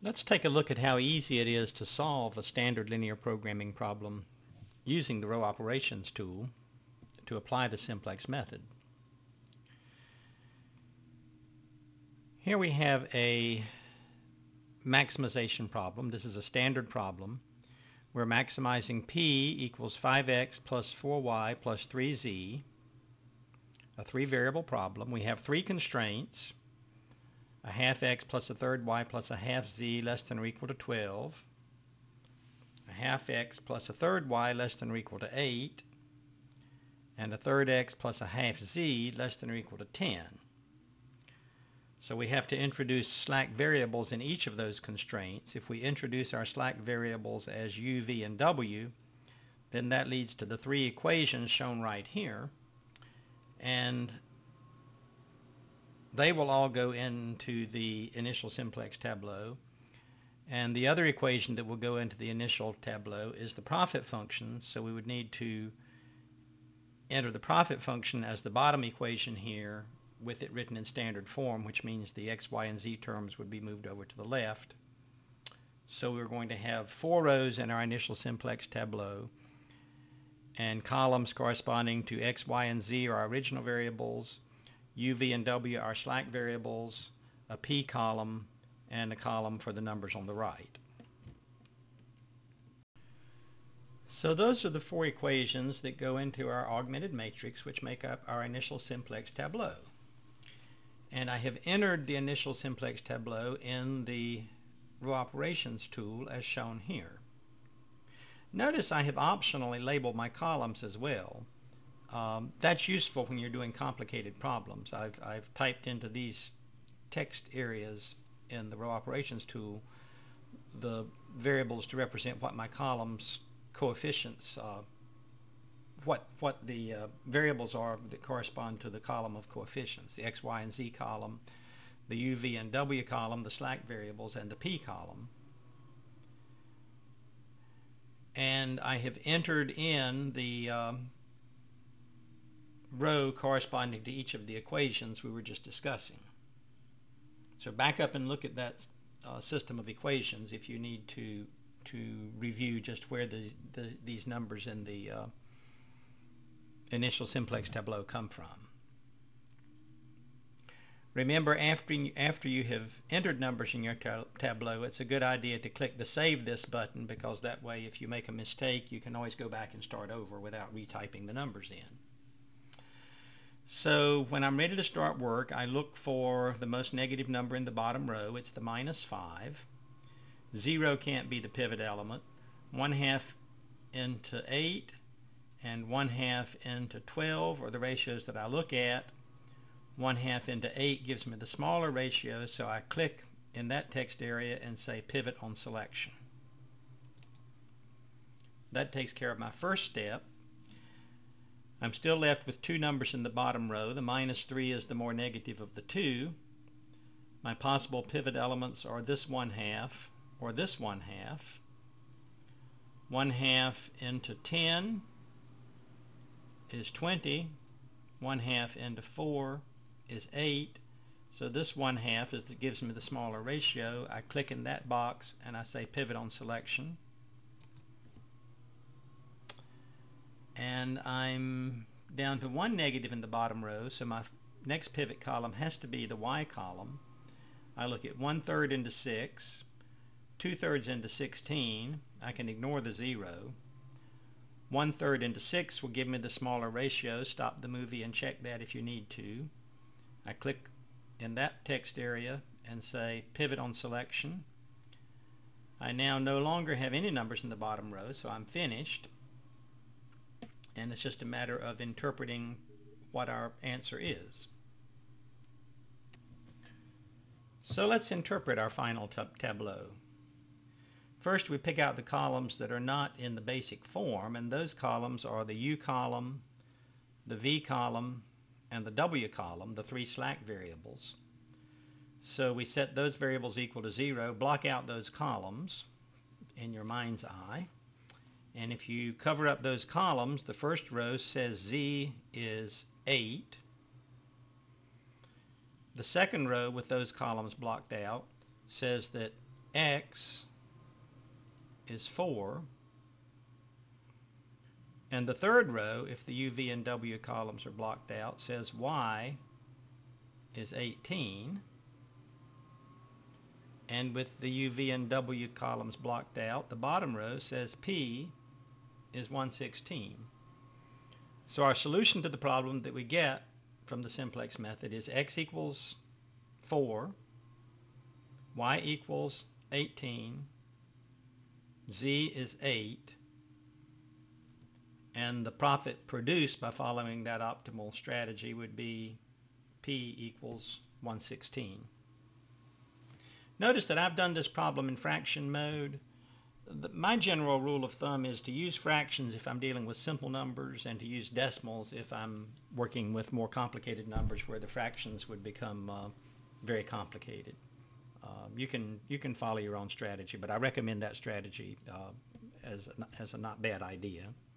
Let's take a look at how easy it is to solve a standard linear programming problem using the row operations tool to apply the simplex method. Here we have a maximization problem. This is a standard problem. We're maximizing p equals 5x plus 4y plus 3z, a three-variable problem. We have three constraints: a half x plus a third y plus a half z less than or equal to 12, a half x plus a third y less than or equal to 8, and a third x plus a half z less than or equal to 10. So we have to introduce slack variables in each of those constraints. If we introduce our slack variables as u, v, and w, then that leads to the three equations shown right here, and they will all go into the initial simplex tableau. And the other equation that will go into the initial tableau is the profit function, so we would need to enter the profit function as the bottom equation here, with it written in standard form, which means the x, y, and z terms would be moved over to the left. So we're going to have 4 rows in our initial simplex tableau, and columns corresponding to x, y, and z are our original variables, u, v, and w are slack variables, a p column, and a column for the numbers on the right. So those are the 4 equations that go into our augmented matrix, which make up our initial simplex tableau. And I have entered the initial simplex tableau in the row operations tool as shown here. Notice I have optionally labeled my columns as well. That's useful when you're doing complicated problems. I've typed into these text areas in the row operations tool the variables to represent what my columns coefficients, what the variables are that correspond to the column of coefficients, the x, y, and z column, the u, v, and w column, the slack variables, and the p column. And I have entered in the row corresponding to each of the equations we were just discussing. So back up and look at that system of equations if you need to review just where these numbers in the initial simplex tableau come from. Remember, after you have entered numbers in your tableau, it's a good idea to click the Save This button, because that way if you make a mistake you can always go back and start over without retyping the numbers in. So when I'm ready to start work, I look for the most negative number in the bottom row. It's the -5. 0 can't be the pivot element. 1/2 into 8 and 1/2 into 12 are the ratios that I look at. 1/2 into 8 gives me the smaller ratio, so I click in that text area and say pivot on selection. That takes care of my first step. I'm still left with 2 numbers in the bottom row. The -3 is the more negative of the 2. My possible pivot elements are this 1/2 or this 1/2. 1/2 into 10 is 20. 1/2 into 4 is 8. So this 1/2 is that gives me the smaller ratio. I click in that box and I say pivot on selection. And I'm down to 1 negative in the bottom row, so my next pivot column has to be the y column. I look at 1/3 into 6, 2/3 into 16. I can ignore the 0. 1/3 into 6 will give me the smaller ratio. Stop the movie and check that if you need to. I click in that text area and say pivot on selection. I now no longer have any numbers in the bottom row, so I'm finished. And it's just a matter of interpreting what our answer is. So let's interpret our final tableau. First, we pick out the columns that are not in the basic form, and those columns are the u column, the v column, and the w column, the 3 slack variables. So we set those variables equal to 0, block out those columns in your mind's eye. And if you cover up those columns, the first row says z is 8. The second row with those columns blocked out says that x is 4. And the third row, if the u, v, and w columns are blocked out, says y is 18. And with the u, v, and w columns blocked out, the bottom row says p is 116. So our solution to the problem that we get from the simplex method is x equals 4, y equals 18, z is 8, and the profit produced by following that optimal strategy would be p equals 116. Notice that I've done this problem in fraction mode. My general rule of thumb is to use fractions if I'm dealing with simple numbers and to use decimals if I'm working with more complicated numbers where the fractions would become very complicated. You can follow your own strategy, but I recommend that strategy as a not bad idea.